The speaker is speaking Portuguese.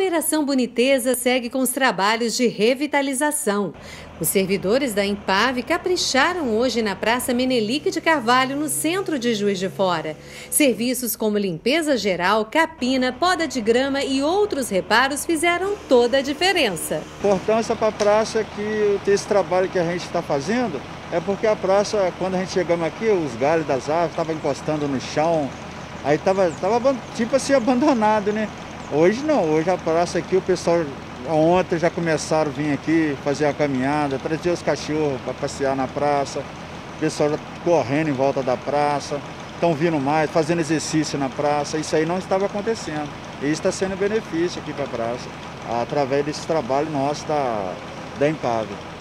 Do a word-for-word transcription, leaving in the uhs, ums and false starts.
Operação Boniteza segue com os trabalhos de revitalização. Os servidores da Empave capricharam hoje na Praça Menelik de Carvalho, no centro de Juiz de Fora. Serviços como limpeza geral, capina, poda de grama e outros reparos fizeram toda a diferença. A importância para a praça é que esse trabalho que a gente está fazendo é porque a praça, quando a gente chegamos aqui, os galhos das árvores estavam encostando no chão, aí estava tava, tipo assim abandonado, né? Hoje não, hoje a praça aqui, o pessoal ontem já começaram a vir aqui fazer a caminhada, trazer os cachorros para passear na praça, o pessoal já correndo em volta da praça, estão vindo mais, fazendo exercício na praça, isso aí não estava acontecendo. E isso está sendo benefício aqui para a praça, através desse trabalho nosso da, da Empave.